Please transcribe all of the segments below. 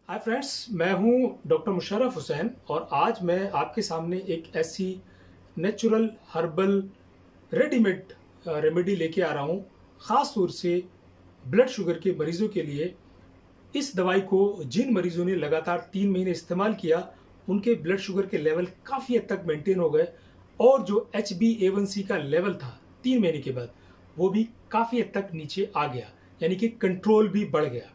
Hi friends, मैं हूं doctor Musharraf Hussain और आज मैं आपके सामने एक ऐसी नेचुरल हर्बल रेडीमेड रेमेडी लेके आ रहा हूं, ख़ास तौर से ब्लड शुगर के मरीजों के लिए। इस दवाई को जिन मरीजों ने लगातार 3 महीने इस्तेमाल किया, उनके ब्लड शुगर के लेवल काफ़ी हद तक मेंटेन हो गए और जो HbA1c का लेवल था 3 महीने के बाद, वो भी काफ़ी हद तक नीचे आ गया, यानी कि कंट्रोल भी बढ़ गया।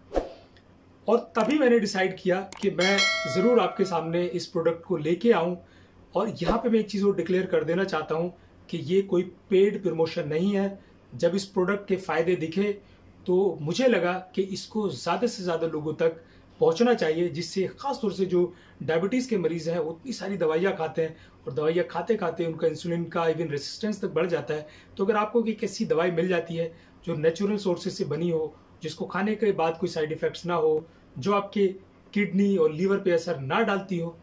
और तभी मैंने डिसाइड किया कि मैं ज़रूर आपके सामने इस प्रोडक्ट को लेके आऊं। और यहाँ पे मैं एक चीज़ और डिक्लेयर कर देना चाहता हूं कि ये कोई पेड प्रमोशन नहीं है। जब इस प्रोडक्ट के फ़ायदे दिखे तो मुझे लगा कि इसको ज़्यादा से ज़्यादा लोगों तक पहुँचना चाहिए, जिससे ख़ास तौर से जो डायबिटीज़ के मरीज़ हैं, उतनी सारी दवाइयाँ खाते हैं और दवाइयाँ खाते खाते उनका इंसुलिन का इवन रेसिस्टेंस तक बढ़ जाता है। तो अगर आपको एक ऐसी दवाई मिल जाती है जो नेचुरल सोर्सेज से बनी हो, जिसको खाने के बाद कोई साइड इफ़ेक्ट्स ना हो, जो आपके किडनी और लीवर पे असर ना डालती हो,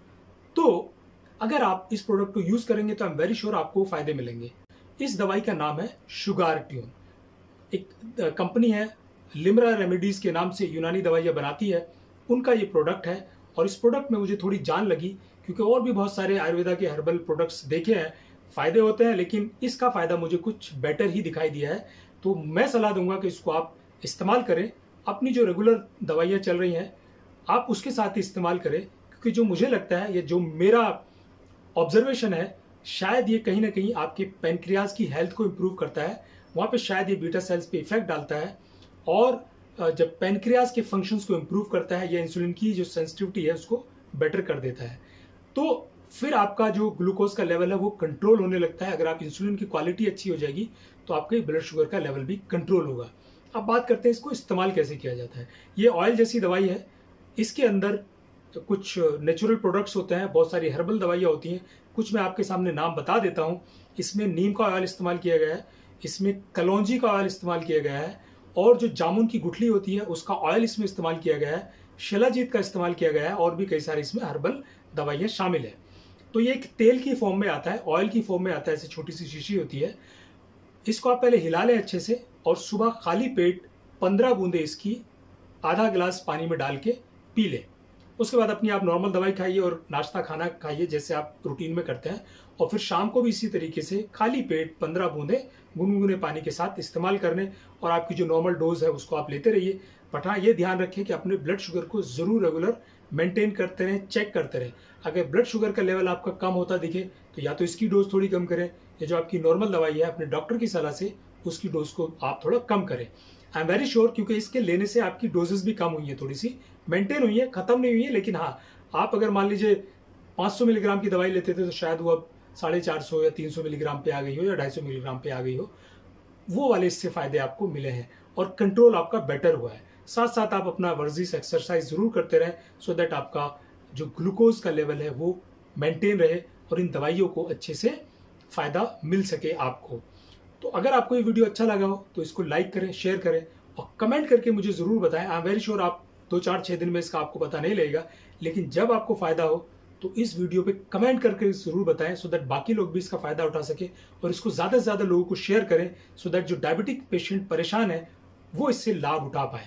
तो अगर आप इस प्रोडक्ट को यूज़ करेंगे तो आई एम वेरी श्योर आपको फ़ायदे मिलेंगे। इस दवाई का नाम है शुगर ट्यून। एक कंपनी है लिमरा रेमेडीज़ के नाम से, यूनानी दवाइयाँ बनाती है, उनका ये प्रोडक्ट है। और इस प्रोडक्ट में मुझे थोड़ी जान लगी, क्योंकि और भी बहुत सारे आयुर्वेदा के हर्बल प्रोडक्ट्स देखे हैं, फ़ायदे होते हैं, लेकिन इसका फ़ायदा मुझे कुछ बेटर ही दिखाई दिया है। तो मैं सलाह दूंगा कि इसको आप इस्तेमाल करें। अपनी जो रेगुलर दवाइयाँ चल रही हैं, आप उसके साथ इस्तेमाल करें, क्योंकि जो मुझे लगता है, ये जो मेरा ऑब्जर्वेशन है, शायद ये कहीं ना कहीं आपके पेनक्रियाज की हेल्थ को इम्प्रूव करता है। वहाँ पे शायद ये बीटा सेल्स पे इफेक्ट डालता है और जब पेनक्रियाज के फंक्शंस को इम्प्रूव करता है, या इंसुलिन की जो सेंसिटिविटी है उसको बेटर कर देता है, तो फिर आपका जो ग्लूकोज का लेवल है वो कंट्रोल होने लगता है। अगर आप इंसुलिन की क्वालिटी अच्छी हो जाएगी तो आपके ब्लड शुगर का लेवल भी कंट्रोल होगा। अब बात करते हैं इसको इस्तेमाल कैसे किया जाता है। ये ऑयल जैसी दवाई है, इसके अंदर कुछ नेचुरल प्रोडक्ट्स होते हैं, बहुत सारी हर्बल दवाइयाँ होती हैं। कुछ मैं आपके सामने नाम बता देता हूँ। इसमें नीम का ऑयल इस्तेमाल किया गया है, इसमें कलौंजी का ऑयल इस्तेमाल किया गया है, और जो जामुन की गुठली होती है उसका ऑयल इसमें इस्तेमाल किया गया है, शिलाजीत का इस्तेमाल किया गया है, और भी कई सारी इसमें हर्बल दवाइयाँ शामिल है। तो ये एक तेल की फॉर्म में आता है, ऑयल की फॉर्म में आता है, ऐसी छोटी सी शीशी होती है। इसको आप पहले हिला लें अच्छे से, और सुबह खाली पेट 15 बूंदे इसकी आधा गिलास पानी में डाल के पी लें। उसके बाद अपनी आप नॉर्मल दवाई खाइए और नाश्ता खाना खाइए, जैसे आप रूटीन में करते हैं। और फिर शाम को भी इसी तरीके से खाली पेट 15 बूंदे गुनगुने पानी के साथ इस्तेमाल करने, और आपकी जो नॉर्मल डोज है उसको आप लेते रहिए। बट हाँ, ये ध्यान रखें कि अपने ब्लड शुगर को ज़रूर रेगुलर मेंटेन करते रहें, चेक करते रहें। अगर ब्लड शुगर का लेवल आपका कम होता दिखे तो या तो इसकी डोज थोड़ी कम करें, या जो आपकी नॉर्मल दवाई है अपने डॉक्टर की सलाह से उसकी डोज को आप थोड़ा कम करें। आई एम वेरी श्योर, क्योंकि इसके लेने से आपकी डोजेस भी कम हुई है, थोड़ी सी मेंटेन हुई है, खत्म नहीं हुई है। लेकिन हाँ, आप अगर मान लीजिए 500 मिलीग्राम की दवाई लेते थे तो शायद वो अब 450 या 300 मिलीग्राम पे आ गई हो, या 250 मिलीग्राम पे आ गई हो। वो वाले इससे फायदे आपको मिले हैं और कंट्रोल आपका बेटर हुआ है। साथ साथ आप अपना वर्जिश एक्सरसाइज जरूर करते रहें, सो दैट आपका जो ग्लूकोज का लेवल है वो मेंटेन रहे और इन दवाइयों को अच्छे से फायदा मिल सके आपको। तो अगर आपको ये वीडियो अच्छा लगा हो तो इसको लाइक करें, शेयर करें और कमेंट करके मुझे ज़रूर बताएं। आई एम वेरी श्योर आप 2-4-6 दिन में इसका आपको पता नहीं लगेगा, लेकिन जब आपको फ़ायदा हो तो इस वीडियो पे कमेंट करके ज़रूर बताएं, सो दैट बाकी लोग भी इसका फ़ायदा उठा सके। और इसको ज़्यादा से ज़्यादा लोगों को शेयर करें, सो दैट जो डायबिटिक पेशेंट परेशान है वो इससे लाभ उठा पाए।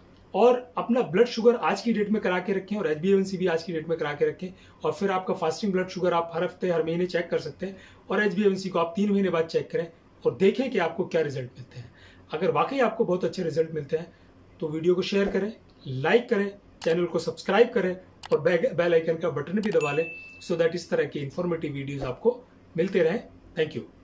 और अपना ब्लड शुगर आज की डेट में करा के रखें, और HbA1c भी आज की डेट में करा के रखें। और फिर आपका फास्टिंग ब्लड शुगर आप हर हफ्ते हर महीने चेक कर सकते हैं, और HbA1c को आप 3 महीने बाद चेक करें और देखें कि आपको क्या रिजल्ट मिलते हैं। अगर वाकई आपको बहुत अच्छे रिजल्ट मिलते हैं तो वीडियो को शेयर करें, लाइक करें, चैनल को सब्सक्राइब करें और बेल आइकन का बटन भी दबा लें, सो दैट इस तरह की इंफॉर्मेटिव वीडियोस आपको मिलते रहें। Thank you.